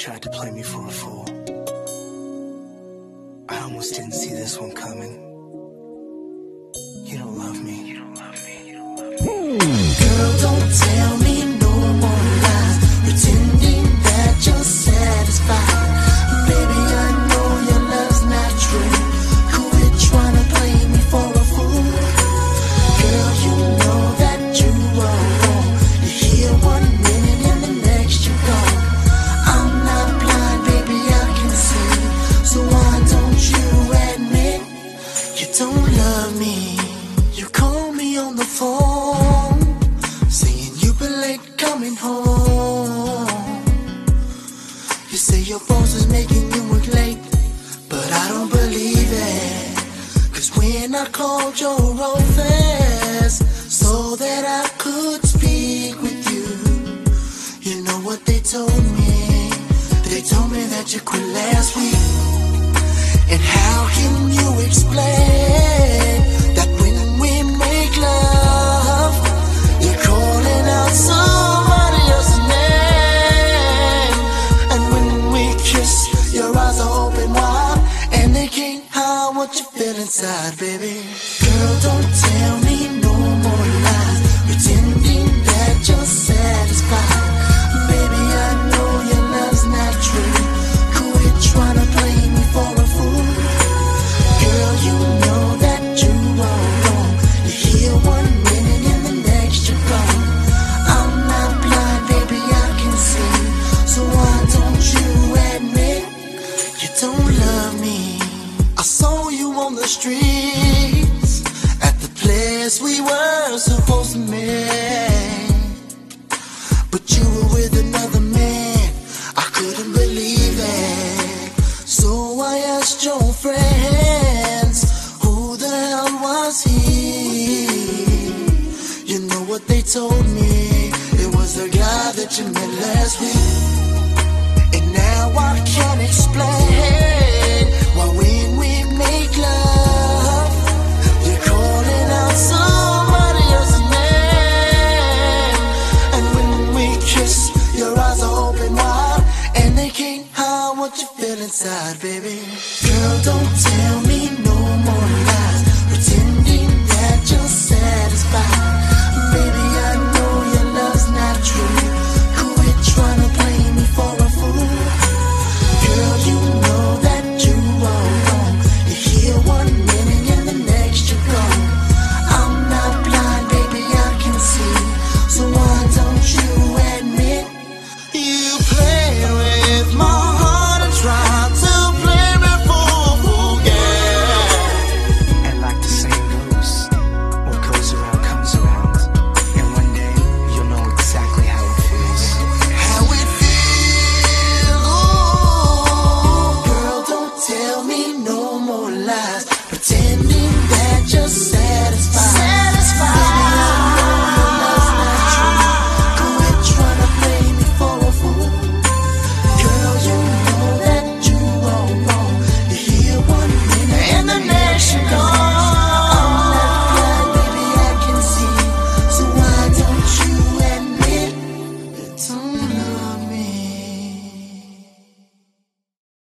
tried to play me for a fool. I almost didn't see this one coming. You don't love me. You don't love me. You don't love me. Girl, don't tell me no more lies, pretending that you're satisfied. Baby, I know your love's not true. Quit trying to play me for a fool. Girl, you know that you are wrong. You're here one minute and the next you're gone. I'm not blind, baby, I can see. So why don't you admit you don't love me? You call me on the phone, saying you've been late coming home. You say your boss is making you work late, but I don't believe it. Cause when I called your office so that I could speak with you, you know what they told me? They told me that you quit last week. And how can you explain that when we make love, you're calling out somebody else's name? And when we kiss, your eyes are open wide, and they can't hide what you feel inside, baby. Girl, don't tell me no more lies, pretending that you're satisfied. Baby, I know your love's not true. Quit trying to play me for a fool. Girl, you know that you are wrong. You're here one minute and the next you're gone. I'm not blind, baby, I can see. So why don't you admit you don't love me? I saw you on the streets at the place we were supposed to meet, but you were with another man. I couldn't believe it. So I asked your friends, who the hell was he? You know what they told me? It was the guy that you met last week. And now I can't explain why when we make love, you're calling out somebody else's name. And when we kiss, your eyes are open wide, and they can't hide what you feel inside, baby.